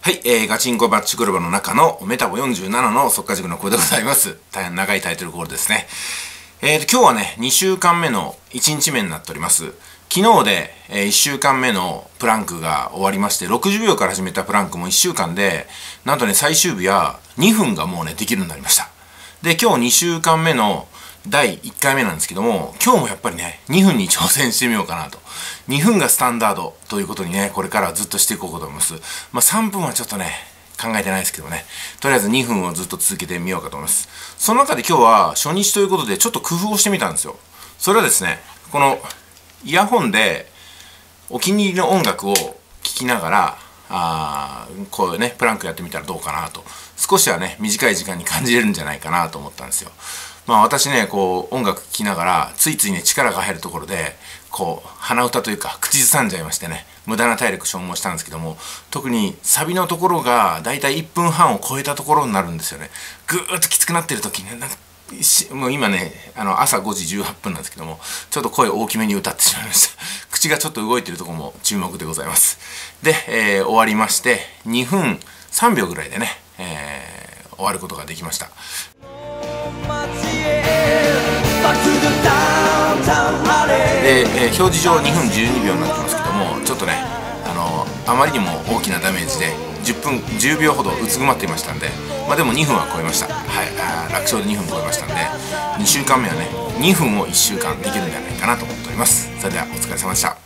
はい、ガチンコバッチクラブの中のメタボ47の速稼塾の声でございます。大変長いタイトルコールですね。今日はね、2週間目の1日目になっております。昨日で、1週間目のプランクが終わりまして、60秒から始めたプランクも1週間で、なんとね、最終日は2分がもうね、できるようになりました。で、今日2週間目の第1回目なんですけども、今日もやっぱりね、2分に挑戦してみようかなと。2分がスタンダードということにね、これからはずっとしていこうと思います。3分はちょっとね、考えてないですけどね。とりあえず2分をずっと続けてみようかと思います。その中で今日は初日ということでちょっと工夫をしてみたんですよ。それはですね、このイヤホンでお気に入りの音楽を聴きながら、こうね、プランクやってみたらどうかなと。少しはね、短い時間に感じれるんじゃないかなと思ったんですよ。私ね、こう音楽聴きながらついついね、力が入るところでこう鼻歌というか口ずさんじゃいましてね、無駄な体力消耗したんですけども、特にサビのところがだいたい1分半を超えたところになるんですよね。ぐーっときつくなってる時にね、もう今ね、朝5時18分なんですけども、ちょっと声大きめに歌ってしまいました。口がちょっと動いてるところも注目でございます。で、終わりまして2分3秒ぐらいでね、終わることができました。で、表示上2分12秒になってますけども、ちょっとね、あまりにも大きなダメージで10秒ほどうつぐまっていましたんで、でも2分は超えました。はい、楽勝で2分超えましたんで、2週間目はね、2分を1週間できるんじゃないかなと思っております。それではお疲れ様でした。